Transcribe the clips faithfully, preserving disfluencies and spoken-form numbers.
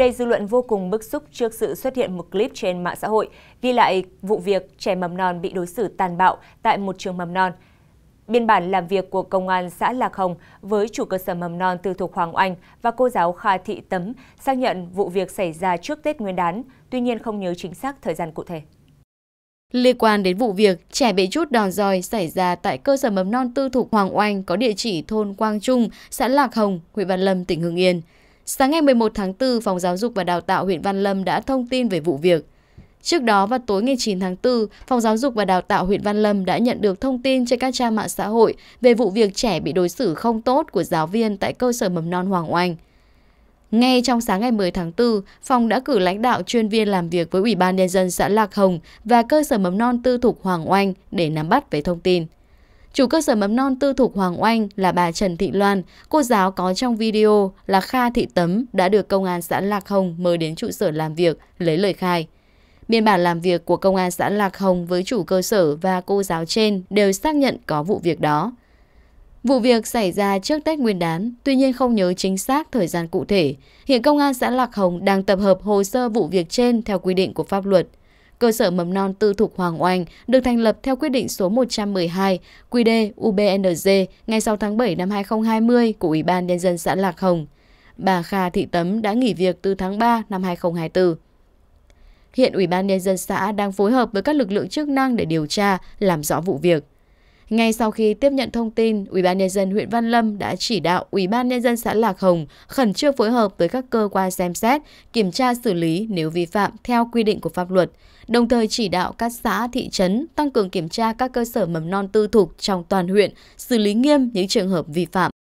đây, dư luận vô cùng bức xúc trước sự xuất hiện một clip trên mạng xã hội ghi lại vụ việc trẻ mầm non bị đối xử tàn bạo tại một trường mầm non. Biên bản làm việc của Công an xã Lạc Hồng với chủ cơ sở mầm non tư thục Hoàng Oanh và cô giáo Kha Thị Tấm xác nhận vụ việc xảy ra trước Tết Nguyên đán, tuy nhiên không nhớ chính xác thời gian cụ thể. Liên quan đến vụ việc trẻ bị trút đòn roi xảy ra tại cơ sở mầm non tư thục Hoàng Oanh có địa chỉ thôn Quang Trung, xã Lạc Hồng, huyện Văn Lâm, tỉnh Hưng Yên. Sáng ngày mười một tháng tư, Phòng Giáo dục và Đào tạo huyện Văn Lâm đã thông tin về vụ việc. Trước đó, vào tối ngày chín tháng tư, Phòng Giáo dục và Đào tạo huyện Văn Lâm đã nhận được thông tin trên các trang mạng xã hội về vụ việc trẻ bị đối xử không tốt của giáo viên tại cơ sở mầm non Hoàng Oanh. Ngay trong sáng ngày mười tháng tư, phòng đã cử lãnh đạo chuyên viên làm việc với Ủy ban Nhân dân xã Lạc Hồng và cơ sở mầm non tư thục Hoàng Oanh để nắm bắt về thông tin. Chủ cơ sở mầm non tư thục Hoàng Oanh là bà Trần Thị Loan, cô giáo có trong video là Kha Thị Tấm đã được Công an xã Lạc Hồng mời đến trụ sở làm việc, lấy lời khai. Biên bản làm việc của Công an xã Lạc Hồng với chủ cơ sở và cô giáo trên đều xác nhận có vụ việc đó. Vụ việc xảy ra trước Tết Nguyên đán, tuy nhiên không nhớ chính xác thời gian cụ thể. Hiện Công an xã Lạc Hồng đang tập hợp hồ sơ vụ việc trên theo quy định của pháp luật. Cơ sở mầm non tư thục Hoàng Oanh được thành lập theo quyết định số một trăm mười hai quy đê u bê en giê ngày sáu tháng bảy năm hai nghìn không trăm hai mươi của Ủy ban Nhân dân xã Lạc Hồng. Bà Kha Thị Tấm đã nghỉ việc từ tháng ba năm hai nghìn không trăm hai mươi tư. Hiện Ủy ban Nhân dân xã đang phối hợp với các lực lượng chức năng để điều tra, làm rõ vụ việc. Ngay sau khi tiếp nhận thông tin, Ủy ban Nhân dân huyện Văn Lâm đã chỉ đạo Ủy ban Nhân dân xã Lạc Hồng khẩn trương phối hợp với các cơ quan xem xét, kiểm tra xử lý nếu vi phạm theo quy định của pháp luật, đồng thời chỉ đạo các xã, thị trấn tăng cường kiểm tra các cơ sở mầm non tư thục trong toàn huyện, xử lý nghiêm những trường hợp vi phạm.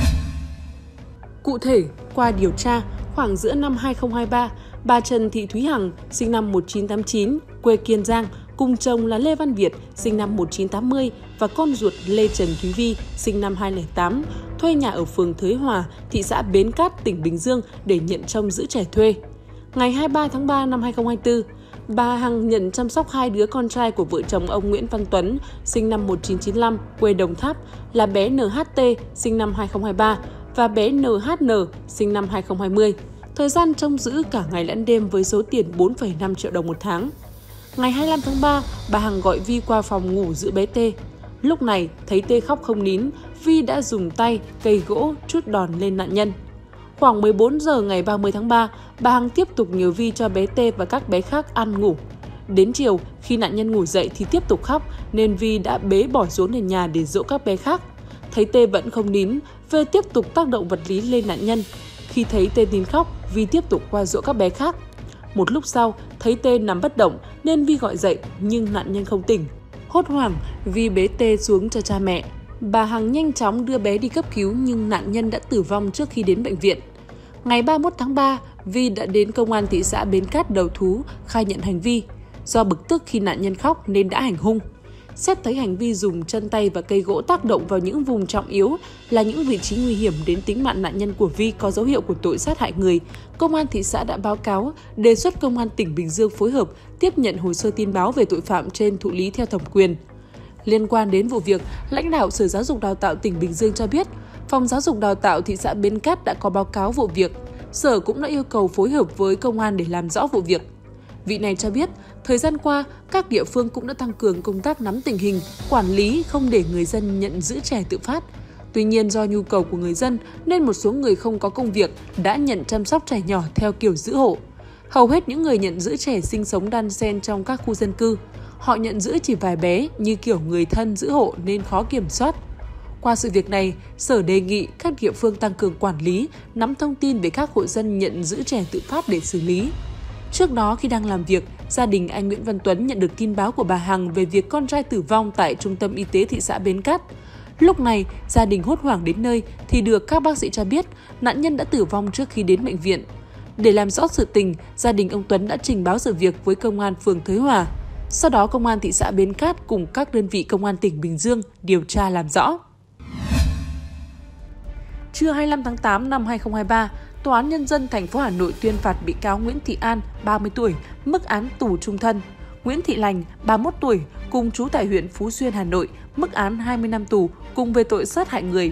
Cụ thể, qua điều tra, khoảng giữa năm hai nghìn không trăm hai mươi ba, bà Trần Thị Thúy Hằng, sinh năm một nghìn chín trăm tám mươi chín, quê Kiên Giang, cùng chồng là Lê Văn Việt, sinh năm một nghìn chín trăm tám mươi và con ruột Lê Trần Thúy Vi, sinh năm hai nghìn không trăm lẻ tám, thuê nhà ở phường Thới Hòa, thị xã Bến Cát, tỉnh Bình Dương để nhận trông giữ trẻ thuê. Ngày hai mươi ba tháng ba năm hai nghìn không trăm hai mươi tư, bà Hằng nhận chăm sóc hai đứa con trai của vợ chồng ông Nguyễn Văn Tuấn, sinh năm một nghìn chín trăm chín mươi lăm, quê Đồng Tháp, là bé en hát tê, sinh năm hai nghìn không trăm hai mươi ba và bé en hát en, sinh năm hai nghìn không trăm hai mươi. Thời gian trông giữ cả ngày lẫn đêm với số tiền bốn phẩy năm triệu đồng một tháng. Ngày hai mươi lăm tháng ba, bà Hằng gọi Vi qua phòng ngủ giữ bé T. Lúc này, thấy T khóc không nín, Vi đã dùng tay, cây gỗ trút đòn lên nạn nhân. Khoảng mười bốn giờ ngày ba mươi tháng ba, bà Hằng tiếp tục nhờ Vi cho bé T và các bé khác ăn ngủ. Đến chiều, khi nạn nhân ngủ dậy thì tiếp tục khóc, nên Vi đã bế bỏ xuống nền nhà để dỗ các bé khác. Thấy T vẫn không nín, V tiếp tục tác động vật lý lên nạn nhân. Khi thấy T nín khóc, Vi tiếp tục qua dỗ các bé khác. Một lúc sau, thấy T nằm bất động nên Vi gọi dậy nhưng nạn nhân không tỉnh. Hốt hoảng, Vi bế T xuống cho cha mẹ. Bà Hằng nhanh chóng đưa bé đi cấp cứu nhưng nạn nhân đã tử vong trước khi đến bệnh viện. Ngày ba mươi mốt tháng ba, Vi đã đến công an thị xã Bến Cát đầu thú, khai nhận hành vi. Do bực tức khi nạn nhân khóc nên đã hành hung. Xét thấy hành vi dùng chân tay và cây gỗ tác động vào những vùng trọng yếu là những vị trí nguy hiểm đến tính mạng nạn nhân của Vi có dấu hiệu của tội sát hại người, Công an thị xã đã báo cáo, đề xuất Công an tỉnh Bình Dương phối hợp tiếp nhận hồ sơ tin báo về tội phạm trên thụ lý theo thẩm quyền. Liên quan đến vụ việc, lãnh đạo Sở Giáo dục Đào tạo tỉnh Bình Dương cho biết, Phòng Giáo dục Đào tạo thị xã Bến Cát đã có báo cáo vụ việc. Sở cũng đã yêu cầu phối hợp với công an để làm rõ vụ việc. Vị này cho biết, thời gian qua, các địa phương cũng đã tăng cường công tác nắm tình hình, quản lý không để người dân nhận giữ trẻ tự phát. Tuy nhiên do nhu cầu của người dân nên một số người không có công việc đã nhận chăm sóc trẻ nhỏ theo kiểu giữ hộ. Hầu hết những người nhận giữ trẻ sinh sống đan xen trong các khu dân cư. Họ nhận giữ chỉ vài bé như kiểu người thân giữ hộ nên khó kiểm soát. Qua sự việc này, Sở đề nghị các địa phương tăng cường quản lý, nắm thông tin về các hộ dân nhận giữ trẻ tự phát để xử lý. Trước đó khi đang làm việc, gia đình anh Nguyễn Văn Tuấn nhận được tin báo của bà Hằng về việc con trai tử vong tại Trung tâm Y tế thị xã Bến Cát. Lúc này, gia đình hốt hoảng đến nơi thì được các bác sĩ cho biết nạn nhân đã tử vong trước khi đến bệnh viện. Để làm rõ sự tình, gia đình ông Tuấn đã trình báo sự việc với Công an phường Thới Hòa. Sau đó, Công an thị xã Bến Cát cùng các đơn vị Công an tỉnh Bình Dương điều tra làm rõ. Trưa hai mươi lăm tháng tám năm hai nghìn không trăm hai mươi ba, Tòa án Nhân dân thành phố Hà Nội tuyên phạt bị cáo Nguyễn Thị An, ba mươi tuổi, mức án tù chung thân. Nguyễn Thị Lành, ba mươi mốt tuổi, cùng trú tại huyện Phú Xuyên, Hà Nội, mức án hai mươi năm tù cùng về tội sát hại người.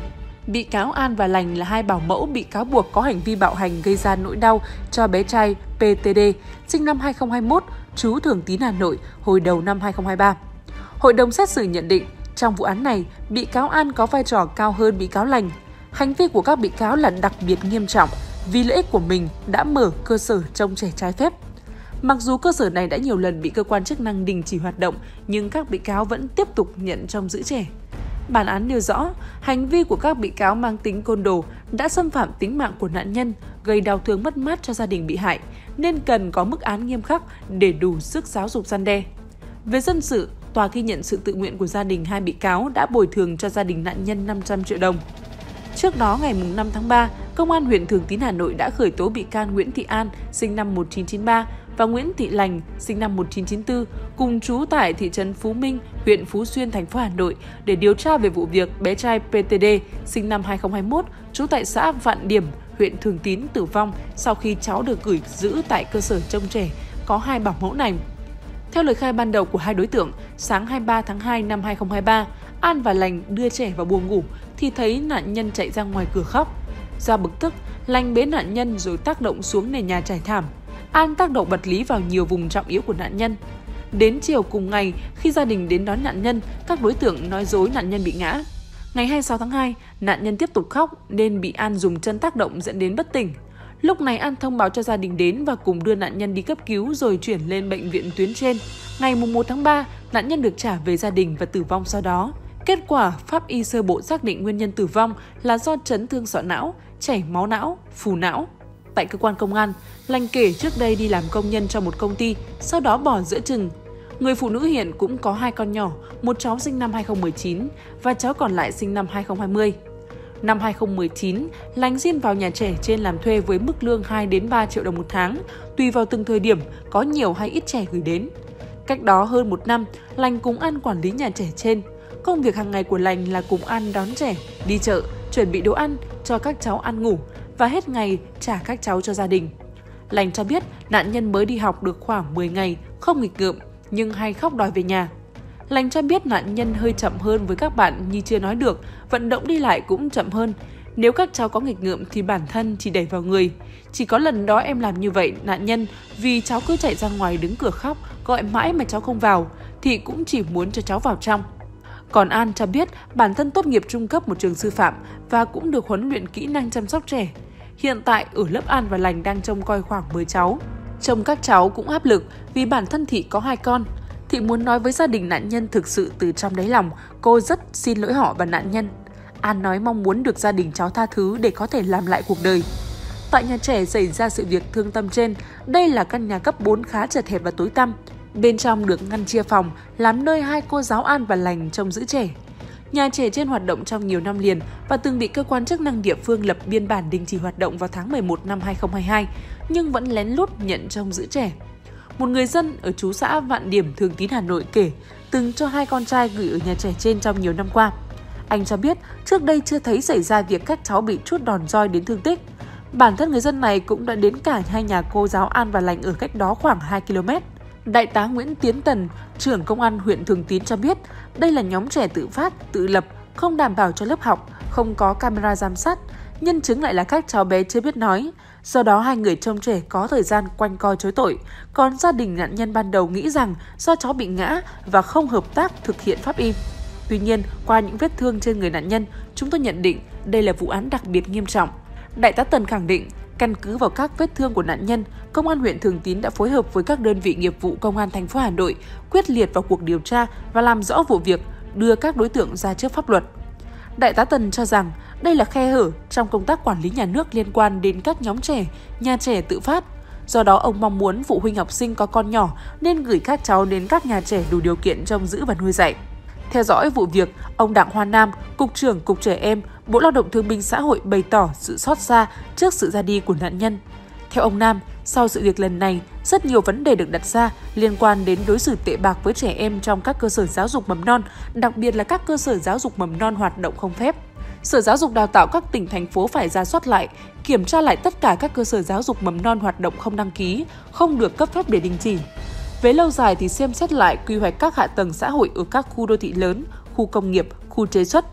bị cáo An và Lành là hai bảo mẫu bị cáo buộc có hành vi bạo hành gây ra nỗi đau cho bé trai pê tê đê, sinh năm hai không hai mốt, trú Thường Tín, Hà Nội, hồi đầu năm hai không hai ba. Hội đồng xét xử nhận định, trong vụ án này, bị cáo An có vai trò cao hơn bị cáo Lành. Hành vi của các bị cáo là đặc biệt nghiêm trọng vì lợi ích của mình đã mở cơ sở trông trẻ trái phép. Mặc dù cơ sở này đã nhiều lần bị cơ quan chức năng đình chỉ hoạt động, nhưng các bị cáo vẫn tiếp tục nhận trông giữ trẻ. Bản án nêu rõ, hành vi của các bị cáo mang tính côn đồ đã xâm phạm tính mạng của nạn nhân, gây đau thương mất mát cho gia đình bị hại, nên cần có mức án nghiêm khắc để đủ sức giáo dục răn đe. Về dân sự, tòa ghi nhận sự tự nguyện của gia đình hai bị cáo đã bồi thường cho gia đình nạn nhân năm trăm triệu đồng. Trước đó, ngày năm tháng ba, Công an huyện Thường Tín, Hà Nội đã khởi tố bị can Nguyễn Thị An, sinh năm một nghìn chín trăm chín mươi ba, và Nguyễn Thị Lành, sinh năm một nghìn chín trăm chín mươi tư, cùng trú tại thị trấn Phú Minh, huyện Phú Xuyên, thành phố Hà Nội để điều tra về vụ việc bé trai pê tê đê, sinh năm hai không hai mốt, trú tại xã Vạn Điểm, huyện Thường Tín tử vong sau khi cháu được gửi giữ tại cơ sở trông trẻ có hai bảo mẫu này. Theo lời khai ban đầu của hai đối tượng, sáng hai mươi ba tháng hai năm hai không hai ba, An và Lành đưa trẻ vào buồng ngủ thì thấy nạn nhân chạy ra ngoài cửa khóc. Do bực tức, Lành bế nạn nhân rồi tác động xuống nền nhà trải thảm. An tác động vật lý vào nhiều vùng trọng yếu của nạn nhân. Đến chiều cùng ngày, khi gia đình đến đón nạn nhân, các đối tượng nói dối nạn nhân bị ngã. Ngày hai mươi sáu tháng hai, nạn nhân tiếp tục khóc nên bị An dùng chân tác động dẫn đến bất tỉnh. Lúc này An thông báo cho gia đình đến và cùng đưa nạn nhân đi cấp cứu rồi chuyển lên bệnh viện tuyến trên. Ngày mùng một tháng ba, nạn nhân được trả về gia đình và tử vong sau đó. Kết quả pháp y sơ bộ xác định nguyên nhân tử vong là do chấn thương sọ não, chảy máu não, phù não. Tại cơ quan công an, Lành kể trước đây đi làm công nhân cho một công ty, sau đó bỏ giữa chừng. Người phụ nữ hiện cũng có hai con nhỏ, một cháu sinh năm hai không một chín và cháu còn lại sinh năm hai không hai không. Năm hai không một chín, Lành xin vào nhà trẻ trên làm thuê với mức lương hai đến ba triệu đồng một tháng, tùy vào từng thời điểm, có nhiều hay ít trẻ gửi đến. Cách đó hơn một năm, Lành cùng An quản lý nhà trẻ trên. Công việc hàng ngày của Lành là cùng An đón trẻ, đi chợ, chuẩn bị đồ ăn cho các cháu ăn ngủ và hết ngày trả các cháu cho gia đình. Lành cho biết nạn nhân mới đi học được khoảng mười ngày, không nghịch ngợm nhưng hay khóc đòi về nhà. Lành cho biết nạn nhân hơi chậm hơn với các bạn như chưa nói được, vận động đi lại cũng chậm hơn. Nếu các cháu có nghịch ngợm thì bản thân chỉ đẩy vào người. Chỉ có lần đó em làm như vậy nạn nhân vì cháu cứ chạy ra ngoài đứng cửa khóc, gọi mãi mà cháu không vào thì cũng chỉ muốn cho cháu vào trong. Còn An cho biết bản thân tốt nghiệp trung cấp một trường sư phạm và cũng được huấn luyện kỹ năng chăm sóc trẻ. Hiện tại ở lớp An và Lành đang trông coi khoảng mười cháu. Trông các cháu cũng áp lực vì bản thân Thị có hai con. Thị muốn nói với gia đình nạn nhân thực sự từ trong đáy lòng, cô rất xin lỗi họ và nạn nhân. An nói mong muốn được gia đình cháu tha thứ để có thể làm lại cuộc đời. Tại nhà trẻ xảy ra sự việc thương tâm trên, đây là căn nhà cấp bốn khá chật hẹp và tối tăm. Bên trong được ngăn chia phòng, làm nơi hai cô giáo An và Lành trông giữ trẻ. Nhà trẻ trên hoạt động trong nhiều năm liền và từng bị cơ quan chức năng địa phương lập biên bản đình chỉ hoạt động vào tháng mười một năm hai không hai hai, nhưng vẫn lén lút nhận trông giữ trẻ. Một người dân ở trú xã Vạn Điểm, Thường Tín, Hà Nội kể từng cho hai con trai gửi ở nhà trẻ trên trong nhiều năm qua. Anh cho biết trước đây chưa thấy xảy ra việc các cháu bị trút đòn roi đến thương tích. Bản thân người dân này cũng đã đến cả hai nhà cô giáo An và Lành ở cách đó khoảng hai ki lô mét. Đại tá Nguyễn Tiến Tần, trưởng công an huyện Thường Tín cho biết đây là nhóm trẻ tự phát, tự lập, không đảm bảo cho lớp học, không có camera giám sát. Nhân chứng lại là các cháu bé chưa biết nói. Do đó hai người trông trẻ có thời gian quanh co chối tội. Còn gia đình nạn nhân ban đầu nghĩ rằng do cháu bị ngã và không hợp tác thực hiện pháp y. Tuy nhiên, qua những vết thương trên người nạn nhân, chúng tôi nhận định đây là vụ án đặc biệt nghiêm trọng. Đại tá Tần khẳng định, căn cứ vào các vết thương của nạn nhân, Công an huyện Thường Tín đã phối hợp với các đơn vị nghiệp vụ Công an thành phố Hà Nội quyết liệt vào cuộc điều tra và làm rõ vụ việc, đưa các đối tượng ra trước pháp luật. Đại tá Tần cho rằng đây là khe hở trong công tác quản lý nhà nước liên quan đến các nhóm trẻ, nhà trẻ tự phát. Do đó ông mong muốn phụ huynh học sinh có con nhỏ nên gửi các cháu đến các nhà trẻ đủ điều kiện trông giữ và nuôi dạy. Theo dõi vụ việc, ông Đặng Hoa Nam, Cục trưởng Cục Trẻ Em, Bộ Lao động Thương binh Xã hội bày tỏ sự xót xa trước sự ra đi của nạn nhân. Theo ông Nam, sau sự việc lần này, rất nhiều vấn đề được đặt ra liên quan đến đối xử tệ bạc với trẻ em trong các cơ sở giáo dục mầm non, đặc biệt là các cơ sở giáo dục mầm non hoạt động không phép. Sở Giáo dục Đào tạo các tỉnh, thành phố phải rà soát lại, kiểm tra lại tất cả các cơ sở giáo dục mầm non hoạt động không đăng ký, không được cấp phép để đình chỉ. Về lâu dài thì xem xét lại quy hoạch các hạ tầng xã hội ở các khu đô thị lớn, khu công nghiệp, khu chế xuất.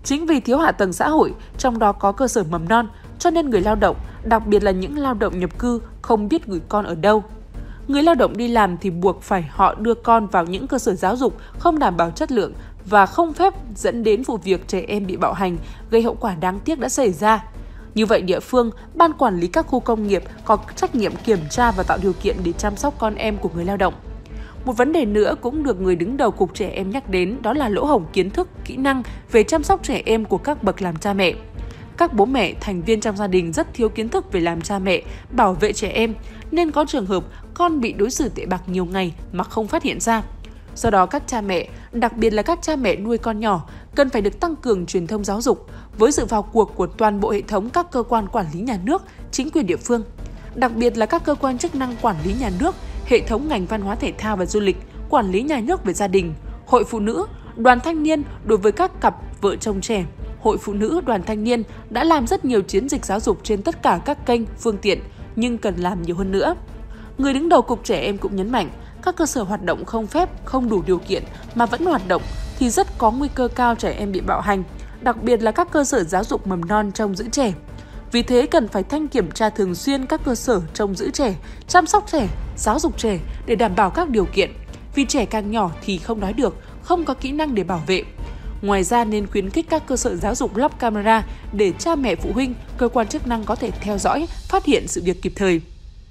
Chính vì thiếu hạ tầng xã hội, trong đó có cơ sở mầm non, cho nên người lao động, đặc biệt là những lao động nhập cư, không biết gửi con ở đâu. Người lao động đi làm thì buộc phải họ đưa con vào những cơ sở giáo dục không đảm bảo chất lượng và không phép, dẫn đến vụ việc trẻ em bị bạo hành, gây hậu quả đáng tiếc đã xảy ra. Như vậy, địa phương, ban quản lý các khu công nghiệp có trách nhiệm kiểm tra và tạo điều kiện để chăm sóc con em của người lao động. Một vấn đề nữa cũng được người đứng đầu Cục Trẻ Em nhắc đến, đó là lỗ hổng kiến thức, kỹ năng về chăm sóc trẻ em của các bậc làm cha mẹ. Các bố mẹ, thành viên trong gia đình rất thiếu kiến thức về làm cha mẹ, bảo vệ trẻ em, nên có trường hợp con bị đối xử tệ bạc nhiều ngày mà không phát hiện ra. Do đó, các cha mẹ, đặc biệt là các cha mẹ nuôi con nhỏ, cần phải được tăng cường truyền thông giáo dục với sự vào cuộc của toàn bộ hệ thống các cơ quan quản lý nhà nước, chính quyền địa phương. Đặc biệt là các cơ quan chức năng quản lý nhà nước, hệ thống ngành văn hóa thể thao và du lịch, quản lý nhà nước về gia đình, hội phụ nữ, đoàn thanh niên đối với các cặp vợ chồng trẻ. Hội phụ nữ, đoàn thanh niên đã làm rất nhiều chiến dịch giáo dục trên tất cả các kênh, phương tiện, nhưng cần làm nhiều hơn nữa. Người đứng đầu Cục Trẻ Em cũng nhấn mạnh, các cơ sở hoạt động không phép, không đủ điều kiện mà vẫn hoạt động thì rất có nguy cơ cao trẻ em bị bạo hành, đặc biệt là các cơ sở giáo dục mầm non trông giữ trẻ. Vì thế cần phải thanh kiểm tra thường xuyên các cơ sở trông giữ trẻ, chăm sóc trẻ, giáo dục trẻ để đảm bảo các điều kiện. Vì trẻ càng nhỏ thì không nói được, không có kỹ năng để bảo vệ. Ngoài ra nên khuyến khích các cơ sở giáo dục lắp camera để cha mẹ, phụ huynh, cơ quan chức năng có thể theo dõi, phát hiện sự việc kịp thời.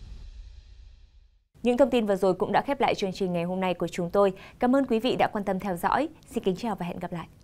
Những thông tin vừa rồi cũng đã khép lại chương trình ngày hôm nay của chúng tôi. Cảm ơn quý vị đã quan tâm theo dõi. Xin kính chào và hẹn gặp lại.